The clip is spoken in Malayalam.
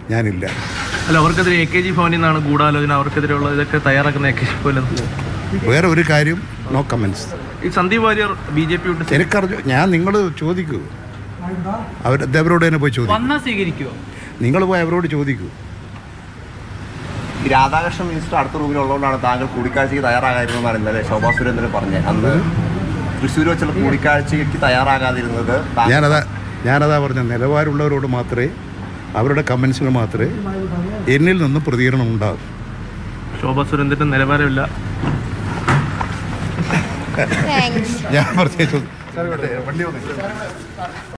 ഞാനില്ല. അല്ല, അവർക്കെതിരെ AKG ഭവനിൽ നിന്നാണ് ഗൂഢാലോചന, അവർക്കെതിരെയുള്ള ഇതൊക്കെ തയ്യാറാക്കുന്ന AKG ഭവനിൽ. വേറെ ഒരു കാര്യം, നോ കമൻസ്. ഈ സന്ദീപ് വാര്യർ BJP വിട്ട് എനിക്കറിഞ്ഞു. ഞാൻ നിങ്ങൾ ചോദിക്കൂ, അവരോട് തന്നെ പോയി ചോദിക്കൂ. നിങ്ങൾ പോയി അവരോട് ചോദിക്കൂ. രാധാകൃഷ്ണൻ മിനിസ്റ്റർ അടുത്ത റൂമിലുള്ളതുകൊണ്ടാണ് താങ്കൾ കൂടിക്കാഴ്ചയ്ക്ക് തയ്യാറാകാതിരുന്നത് എന്നാണ് ഇന്നലെ ശോഭാ സുരേന്ദ്രൻ പറഞ്ഞത്. അന്ന് തൃശ്ശൂർ വെച്ചുള്ള കൂടിക്കാഴ്ചയ്ക്ക് തയ്യാറാകാതിരുന്നത് ഞാനതാ പറഞ്ഞ നിലവാരമുള്ളവരോട് മാത്രമേ, അവരുടെ കമൻസിന് മാത്രമേ എന്നിൽ നിന്നും പ്രതികരണം ഉണ്ടാകും. ശോഭാ സുരേന്ദ്രൻ നിലവാരമില്ല. ഞാൻ പ്രത്യേകിച്ച്